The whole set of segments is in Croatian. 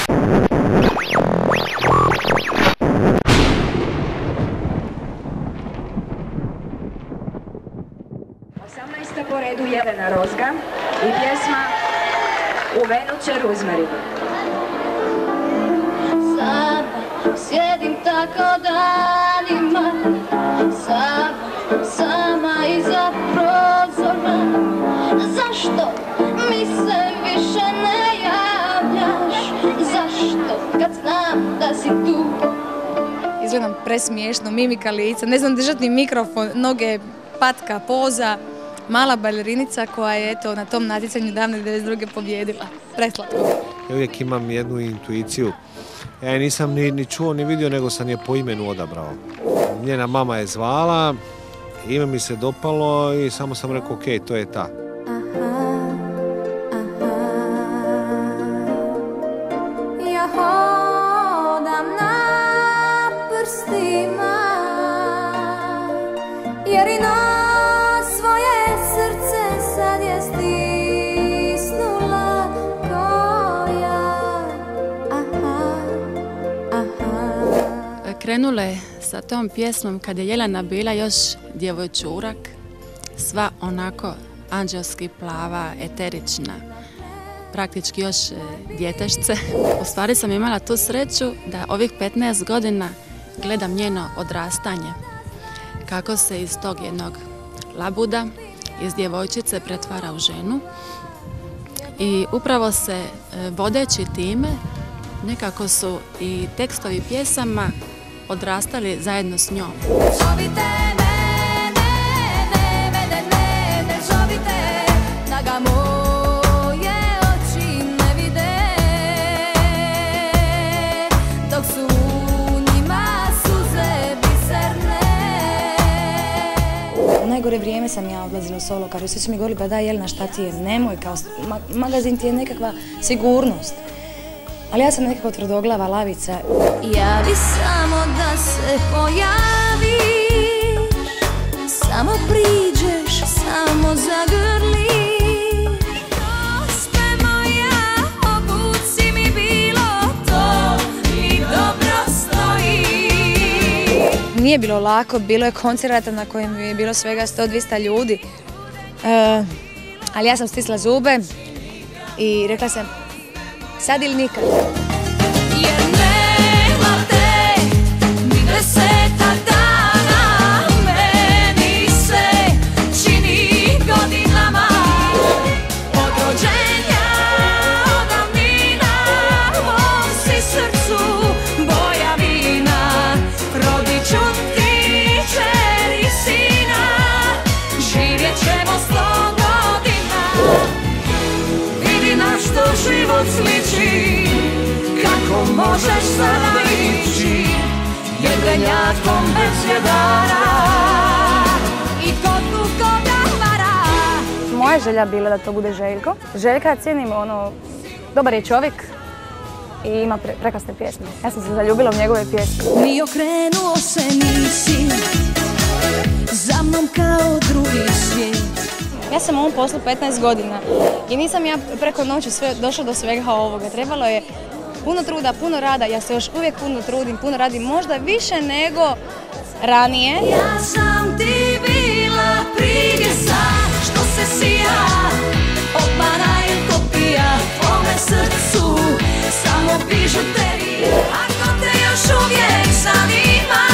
Po redu Jelena Rozga i pjesma U Venuće Ruzmeri. Sama sjedim tako danima, sama iza prozora. Zašto mi se više ne javljaš? Zašto kad znam da si tu? Izgledam presmiješno, mimika lica, ne znam držati mikrofon, noge, patka, poza. Mala balerinica koja je eto na tom natjecanju davne 92. pobjedila. Preslatko. Ja uvijek imam jednu intuiciju. Ja je nisam ni čuo ni vidio, nego sam je po imenu odabrao. Njena mama je zvala, ime mi se dopalo i samo sam rekao ok, to je ta. Ja hodam na prstima, jer i na svoje srce sad je stisnula koja. Krenula je sa tom pjesmom kad je Jelena bila još djevojčurak, sva onako anđelski plava, eterična, praktički još djetešce. U stvari sam imala tu sreću da ovih 15 godina gledam njeno odrastanje, kako se iz tog jednog labuda, iz djevojčice pretvara u ženu i upravo se vodeći time nekako su i tekstovi pjesama odrastali zajedno s njom. Zovite mene, zovite, da ga moje oči ne vide, dok su u njima suze biserne. U najgore vrijeme sam ja odlazila u solo, kažu, svi su mi govorili, pa da Jelena, šta ti je, nemoj, kao magazin ti je nekakva sigurnost. Ali ja sam nekako tvrdoglava lavica. Ja bi samo da se pojaviš, samo priđeš, samo zagrliš. Gospe moja, obuci mi bilo, to mi dobro stoji. Nije bilo lako, bilo je koncerata na kojem je bilo svega 100-200 ljudi. Ali ja sam stisla zube i rekla sam, sad ili nikad. Jer nema te ni 10 dana, meni se čini godinama. Od rođenja, od davnina, mom si srcu boja vina. Rodit ću ti kćer i sina, živjet ćemo 100 godina. Vidi na što život sliči, kako možeš sada ići jedrenjatkom bez jedara i kod tu koga vara. Moja želja bila da to bude Željko. Željka cijenim, dobar je čovjek i ima prekrasne pjesme. Ja sam se zaljubila u njegove pjesme. Ni okrenuo se nisi za mnom kao drugi svijet. Ja sam u ovom poslu 15 godina i nisam ja preko noći došla do svega ovoga. Trebalo je puno truda, puno rada, ja se još uvijek puno trudim, puno radim, možda više nego ranije. Ja sam ti bila privjesa, što se sija, obmana je kopija, ome srcu, samo bižuterija, ako te još uvijek zanima,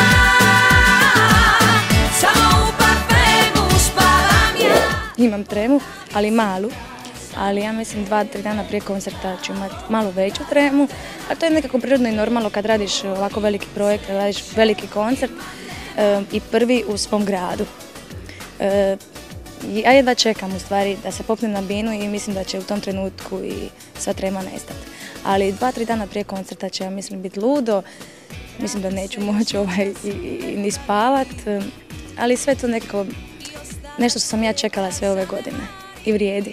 samo u parfemu spavam ja. Imam tremu, ali malu. Ali ja mislim 2-3 dana prije koncerta ću imati malo veću tremu, a to je nekako prirodno i normalno kad radiš ovako veliki projekt, kad radiš veliki koncert i prvi u svom gradu. Ja jedva čekam u stvari da se popnem na binu i mislim da će u tom trenutku i sva trema nestati. Ali 2-3 dana prije koncerta će, ja mislim, biti ludo, mislim da neću moći ni spavat, ali sve to nekako nešto što sam ja čekala sve ove godine i vrijedi.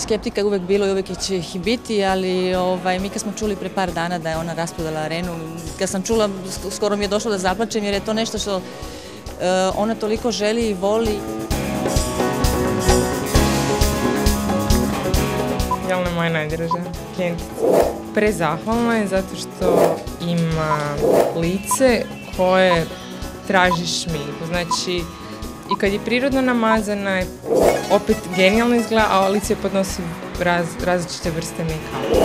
skeptika je uvijek bilo i uvijek će ih biti, ali mi kad smo čuli pre par dana da je ona rasprodala arenu, kad sam čula, skoro mi je došlo da zaplačem jer je to nešto što ona toliko želi i voli. Jelena je moja najdraža klijentica. Prezahvalna je zato što ima lice koje traži šminku. Znači, i kad je prirodno namazana, opet genijalno izgleda, a lice podnosi različite vrste make-upa.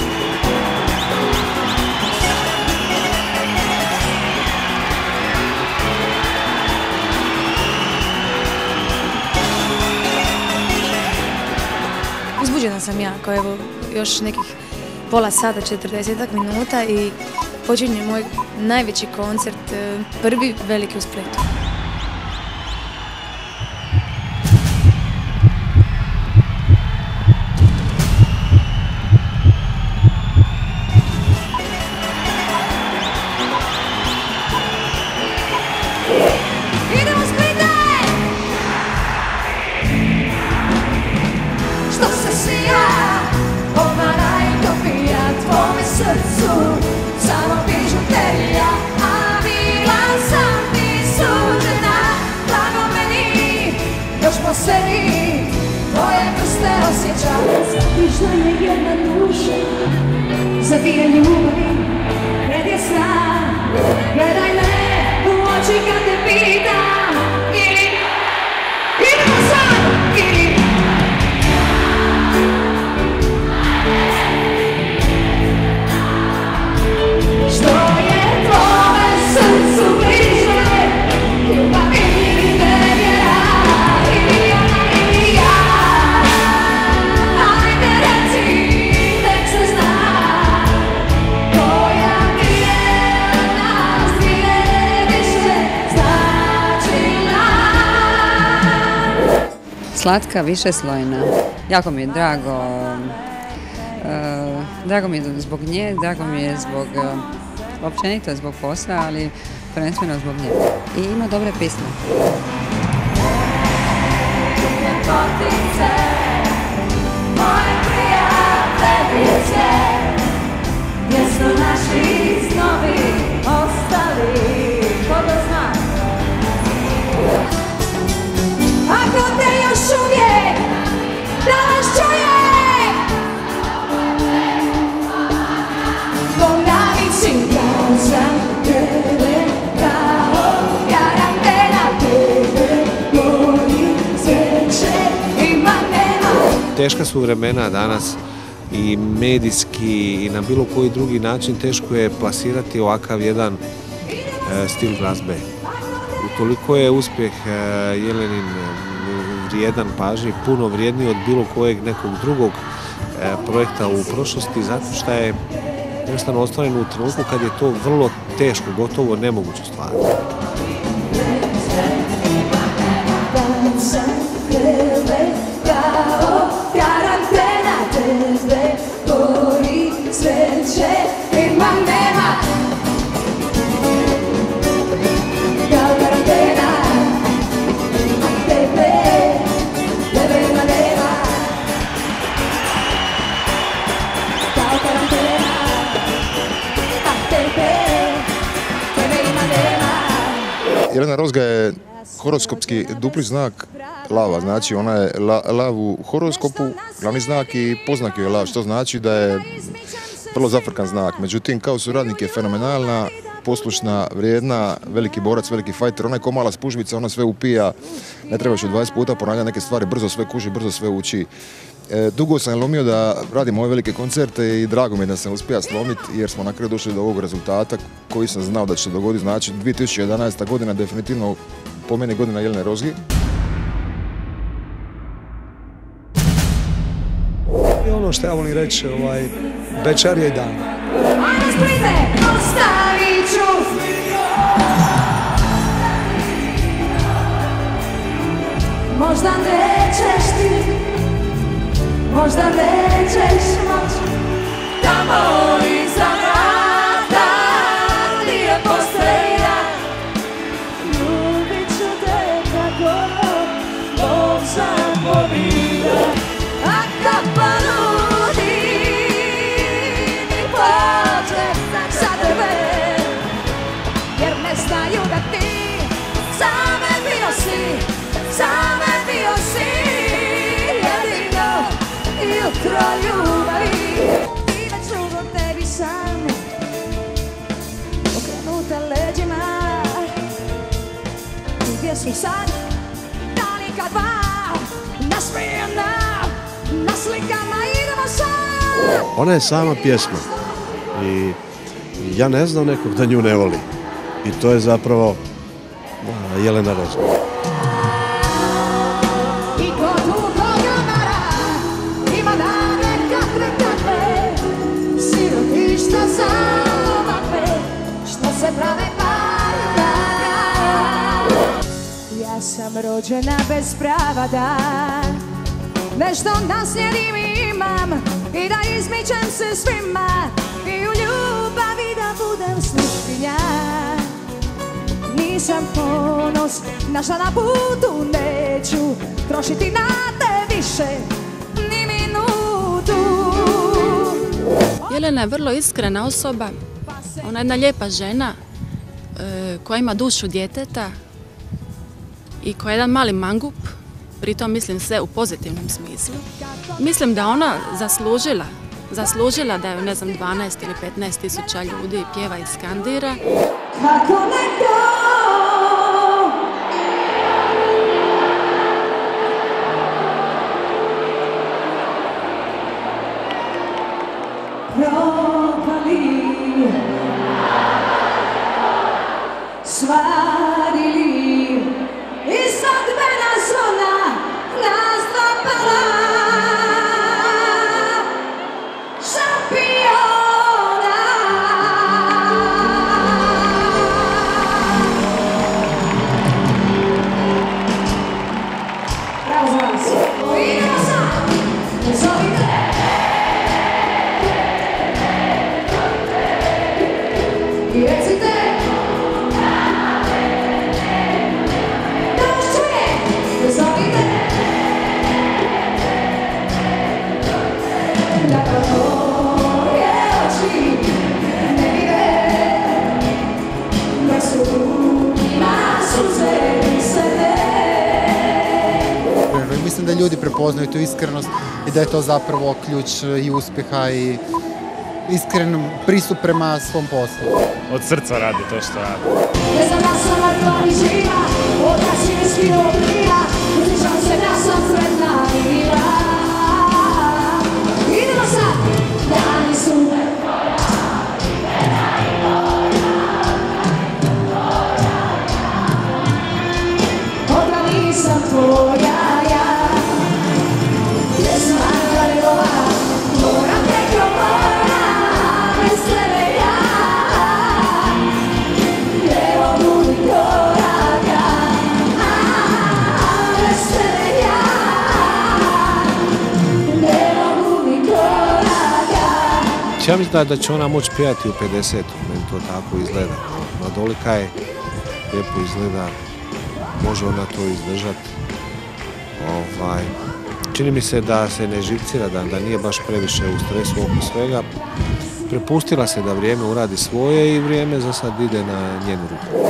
Uzbuđena sam jako, evo, još nekih pola sata, 40 minuta i počinje moj najveći koncert, prvi veliki u Splitu. Samo bižuterija, a bila sam ti suđena. Blago meni, još po sebi tvoje prste osjećam. Zapišla je jedna duša, zavije ljubavi, pred sna. Gledaj me u oči kad te pitam, ili idemo sad, ili što je tvome srcu bliže, ljubav ili nevjera, ili ona ili ja. Ajde reci, nek se zna, koja mi je nas dvije više značila. Slatka, višeslojna. Jako mi je drago. Drago mi je zbog nje, drago mi je zbog općenito zbog posla, ali prvenstveno zbog nje. I ima dobre pisme. Moje prijateljice, mjesto naših snovi ostali, ko da zna. Ako te još uvijek danas čujem, ponavit kao sam tebe, kao karantena tebe, gori sveće ima nema. Teška su vremena danas i medijski i na bilo koji drugi način teško je plasirati ovakav jedan stil glazbe. Utoliko je uspjeh Jelenin vrijedan pažnje, puno vrijedniji od bilo kojeg nekog drugog projekta u prošlosti, zato što je jednostavno ostvaren u trenutku kad je to vrlo teško, gotovo nemoguće ostvariti. Jelena Rozga je horoskopski dupli znak lava, znači ona je lav u horoskopu, glavni znak i poznak je lav, što znači da je vrlo zafrkan znak. Međutim, kao suradnik je fenomenalna, poslušna, vrijedna, veliki borac, veliki fajter, ona je ko mala spužvica, ona sve upija, ne trebaš ju 20 puta ponavljati neke stvari, brzo sve kuži, brzo sve uči. Dugo sam lomio da radim ove velike koncerte i drago mi je da sam uspio slomiti jer smo na kraju došli do ovog rezultata koji sam znao da će se dogoditi. Znači 2011. godina definitivno po meni godina Jelene Rozgi. I ono što ja volim reći, večer je i dan. Ajde Splite, ostavit ću. Možda nećeš ti, možda nećeš moći, tamo iza vrata nije postelja. Ljubit ću te kako Bog sam pobira, a kako za me bio si jedino jutro ljubavi. I već dugo tebi sam okrenuta leđima, gdje su sad dani kad dva nasmijena na slikama idemo sad. Ona je sama pjesma i ja ne znam nekog da nju ne voli. I to je zapravo Jelena Rozga. I ko dugog jumara ima dane kakve, sirotišta za ovakve što se prave parka. Ja sam rođena bez prava da nešto naslijedim i imam i da izmičem se svima i u ljubavi da budem sluškinja. Nisam ponos, našla na putu neću trošiti na te više ni minutu. Jelena je vrlo iskrena osoba, ona je jedna lijepa žena koja ima dušu djeteta i koja je jedan mali mangup, pritom mislim sve u pozitivnom smislu. Mislim da ona zaslužila da je, ne znam, 12 ili 15 tisuća ljudi pjeva i skandira. Kako neko propali, svarili i svatbena zvona nas dopala. Mislim da ljudi prepoznaju tu iskrenost i da je to zapravo ključ i uspjeha i iskren pristup prema svom poslu. Od srca radi to što radi. Ne znam da sam vrlo živa, od nas je skino prija, uzvišam se da sam sretna bila. Idemo sad, dani su odmah nisam tvoja. Ja mislim da će ona moći pjevati u 50. Meni to tako izgleda. Mladolika je, lijepo izgleda, može ona to izdržati. Čini mi se da se ne živcira, da nije baš previše u stresu oko svega. Prepustila se da vrijeme uradi svoje i vrijeme za sad ide na njenu ruku.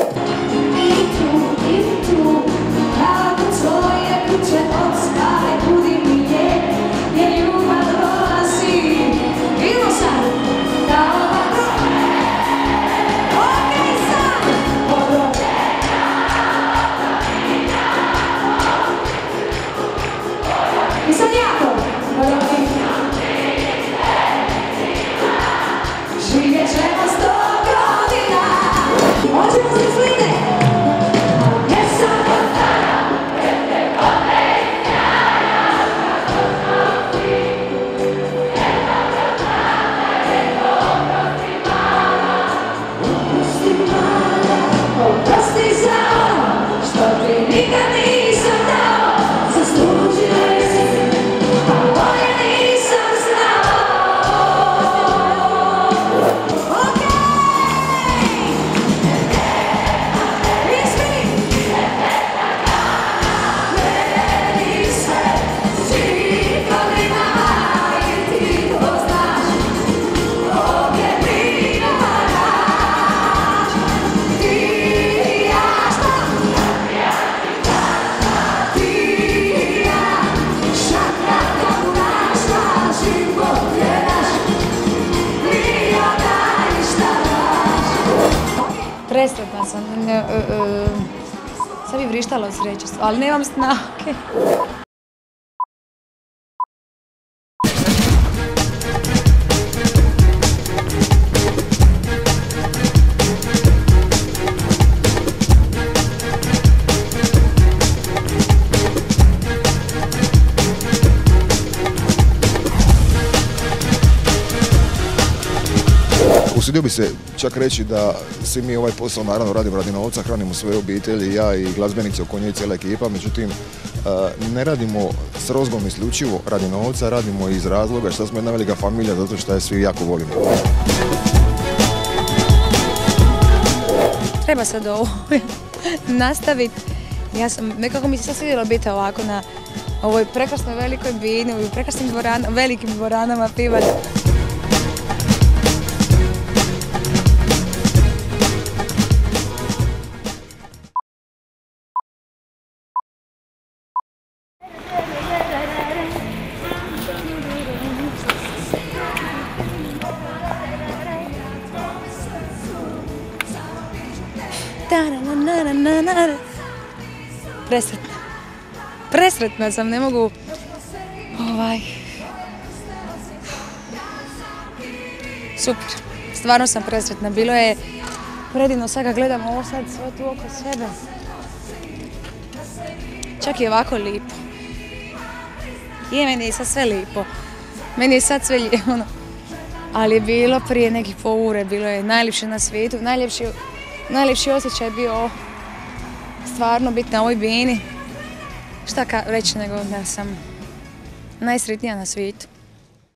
Presretna sam. Sad bi vrištala od sreće, ali nemam snage. Usudio bi se čak reći da svi mi ovaj posao naravno radimo radi novca, hranimo svoje obitelji, ja i glazbenici oko nje i cijela ekipa, međutim ne radimo s Rozgom isključivo radi novca, radimo iz razloga što smo jedna velika familija, zato što je svi jako volimo. Treba sad ovo nastaviti. Nekako mi se sad svidjelo biti ovako na ovoj prekrasnoj velikoj bini, u prekrasnim velikim dvoranama pivati. Presretna. Presretna sam, ne mogu... Super. Stvarno sam presretna. Bilo je predivno, sad kad gledam ovo sad sve tu oko sebe. Čak i ovako lipo. Meni je sad sve lipo. Meni je sad sve lijepo. Ali je bilo prije nekih pol ure, bilo je najljepše na svijetu. Najljepši osjećaj je bio stvarno biti na ovoj bini. Šta reći nego da sam najsretnija na svijetu.